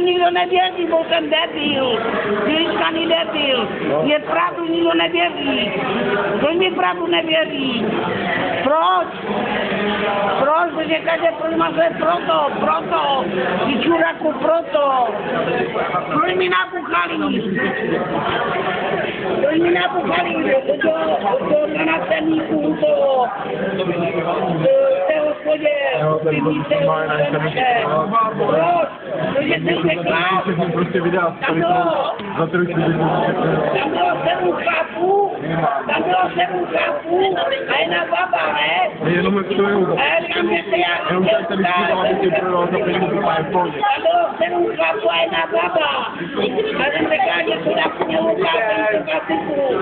nikdo nevěří, byl jsem debil. Vyličkaný debil. Mě pravdu nikdo nevěří. Proč mi pravdu nevěří? Proč? Proč? Říkáte, proč máš proto. Ty čuraku, proto. Proč mi nabuchali? Proč mi nabuchali? To na náceníku, to té hospodě, ty více, proč? Protože jsem řekla, tam bylo 7 chlapů, a jedna baba, ne? Jenom to je A já říkám, že se já tam bylo 7 chlapů a jedna baba. A jsem řekla, že to tak mělo ukázat klasiku.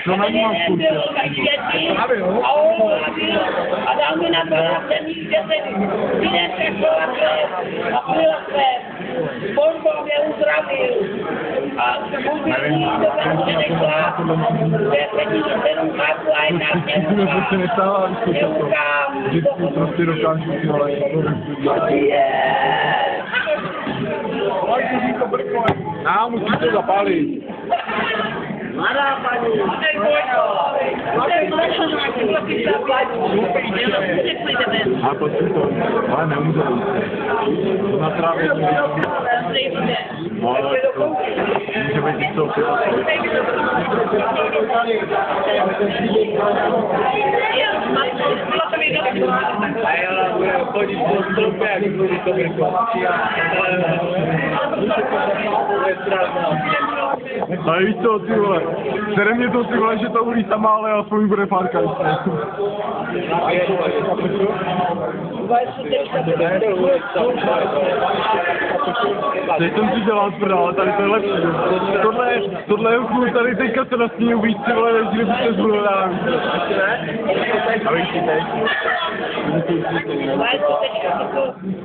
A dal mi na to náceník, že se vyjde a plyl Božbo mě uzdravil. A můžu řekla, že peníze 7 chlapů a jedna měluka. Vždycky prostě dokážu musí to zapálit. Mladá paní. A počkej to, ale neumřel. Na trávě no, ale to může být něco chodit po stropě, jak budu to vrkovat. A víš co, ty vole, sere mě to, ty vole, že to ulí sama, ale aspoň bude párka ještě. Teď jsem si dělal tvrdá, ale tady to je lepší. Tohle je chůl, tady teďka se nasměju víc, ty vole, než kdyby se zvolil, já nevím. A víš, ty teď.